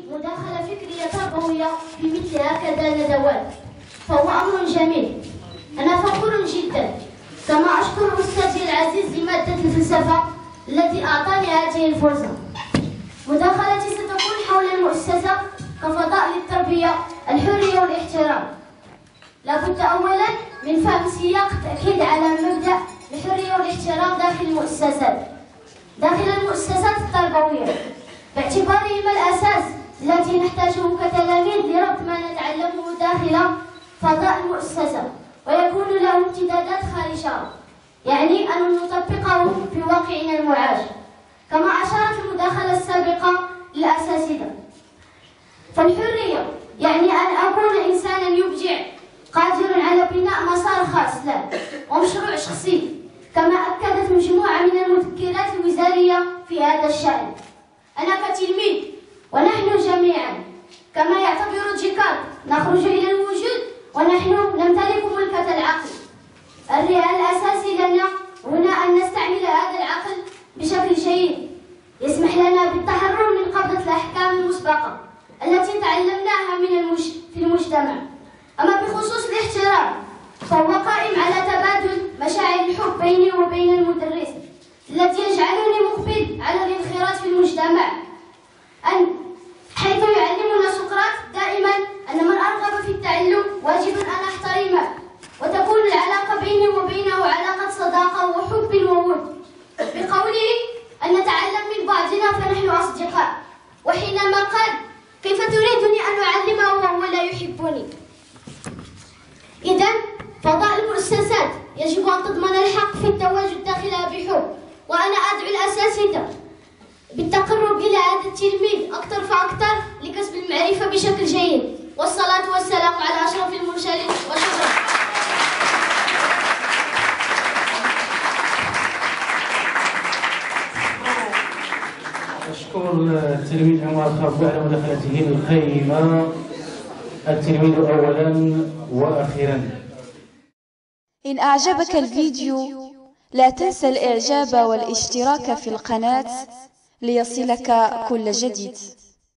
مداخلة فكرية تربوية في مثل هكذا ندوات، فهو أمر جميل. أنا فخور جدا، كما أشكر أستاذي العزيز لمادة الفلسفة الذي أعطاني هذه الفرصة. مداخلتي ستكون حول المؤسسة كفضاء للتربية، الحرية والاحترام. لابد أولا من فهم سياق التأكيد على مبدأ الحرية والاحترام داخل المؤسسات التربوية، باعتبارهما الأساس الذي نحتاجه كتلاميذ لربط ما نتعلمه داخل فضاء المؤسسة ويكون له امتدادات خارجها، يعني أن نطبقه في واقعنا المعاش. كما أشارت المداخلة السابقة للأساتذة، فالحرية يعني أن أكون إنسانا يبدع قادر على بناء مسار خاص له ومشروع شخصي، كما أكدت مجموعة من المذكرات الوزارية في هذا الشأن. أنا كتلميذ ونحن جميعا كما يعتبر ديكارت نخرج إلى الوجود ونحن نمتلك ملكة العقل. الأساسي لنا هنا أن نستعمل هذا العقل بشكل جيد يسمح لنا بالتحرر من قبضة الأحكام المسبقة التي تعلمناها في المجتمع. أما بخصوص الاحترام فهو قائم على تبادل مشاعر الحب بيني وبين المدرس الذي يجعلني مقبل على الانخراط في المجتمع، حيث يعلمنا سقراط دائما أن من أرغب في التعلم واجب أن أحترمه، وتكون العلاقة بيني وبينه علاقة صداقة وحب وود، بقوله أن نتعلم من بعضنا فنحن أصدقاء. وحينما قال كيف تريدني أن أعلمه وهو لا يحبني؟ إذن فضاء المؤسسات يجب أن تضمن الحق في التواجد داخلها بحب، وأنا أدعو الأساتذة بالتقرب إلى هذا التلميذ أكثر فأكثر لكسب المعرفة بشكل جيد، والصلاة والسلام على أشرف المرسلين، وشكرا. أشكر التلميذ عمر خافو على مداخلته القيمة، التلميذ أولا وأخيرا. إن أعجبك الفيديو لا تنسى الإعجاب والاشتراك في القناة ليصلك كل جديد.